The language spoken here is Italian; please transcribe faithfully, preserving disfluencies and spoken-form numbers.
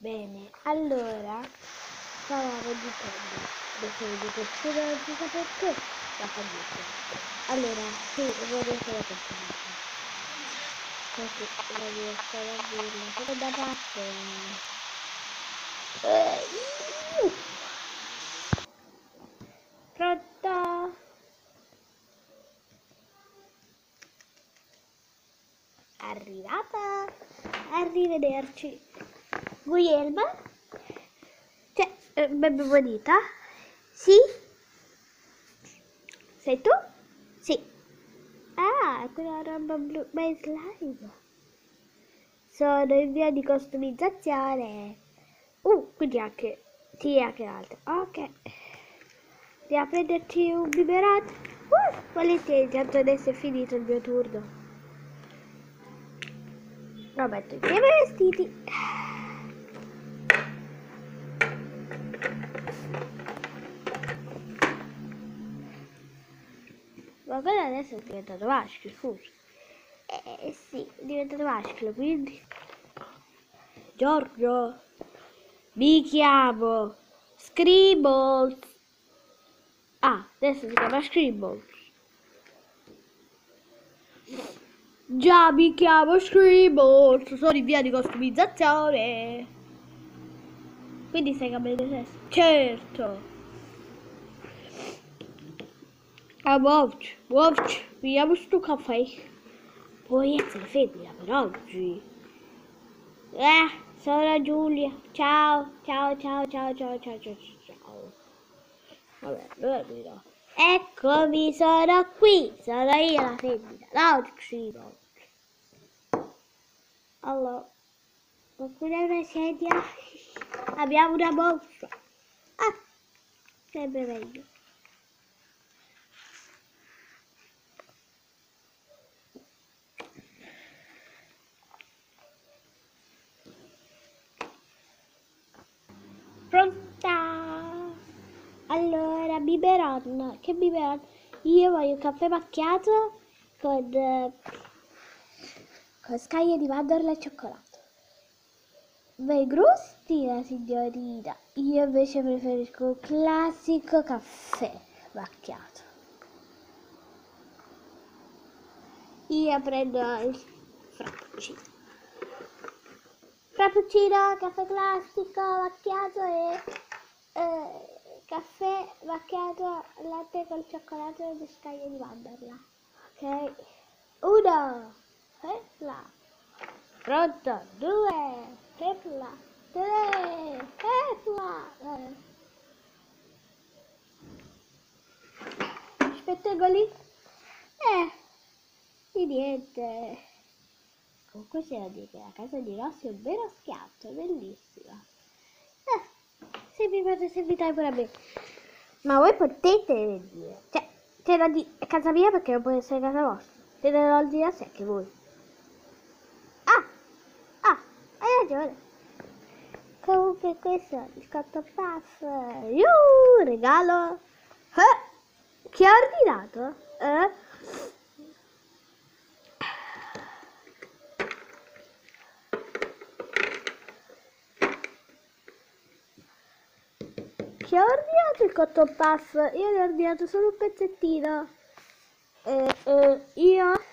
Bene, allora stavamo dicendo, adesso vedete solo non si sa perché, la fa dietro. Allora, sì, vorrei solo questo. Così la riesco a dirla, solo da parte. Eh, Pronto? Arrivata? Arrivederci. Guglielma? Cioè, eh, bebe bonita? Sì? Sei tu? Sì. Ah, quella roba blu, my slime. Sono in via di customizzazione. Uh, quindi anche, sì, anche l'altro. Ok. Andiamo a prenderci un biberone. Uh, volentieri, tanto adesso è finito il mio turno. Lo metto insieme i vestiti. Ma quello adesso è diventato maschio, scusa. Eh sì, è diventato maschio, quindi... Giorgio, mi chiamo Scribbles. Ah, adesso si chiama Scribbles. Già, mi chiamo Scribbles, sono in via di customizzazione. Quindi stai cambiando sesso? Certo. Ah, muovci, muovci, vediamo sto caffè. Puoi essere femmina per oggi. Eh, sono Giulia. Ciao, ciao, ciao, ciao, ciao, ciao, ciao, ciao. Vabbè, allora mi do. Eccomi, sono qui. Sono io la femmina. No, Scribbles. Allora, oppure una sedia. Abbiamo una borsa. Ah, sempre meglio. Pronta? Allora, biberon. Che biberon? Io voglio un caffè macchiato con, eh, con scaglie di mandorla e cioccolato. Beh, gusti la signorina. Io invece preferisco un classico caffè macchiato. Io prendo il frappuccino. Frappuccino, caffè classico, macchiato e eh, caffè macchiato, latte col cioccolato e scaglie di mandorla. Ok? Uno, e là. Pronto? Due, e là. Tre, e là. Eh. Spettacoli? Eh, di niente. Comunque c'è da dire che la casa di Rossi è un vero schiatto, è bellissima. Eh, se vi potete invitare pure a me. Ma voi potete venire. Cioè, te lo di è casa mia perché non può essere casa vostra. Te lo dire a sé anche voi. Ah, ah, hai ragione. Comunque questo è il cotton puff. Iuh, regalo. Eh, chi ha ordinato? Eh? Chi ha ordinato il cotton puff? Io ne ho ordinato solo un pezzettino. Eh, eh, io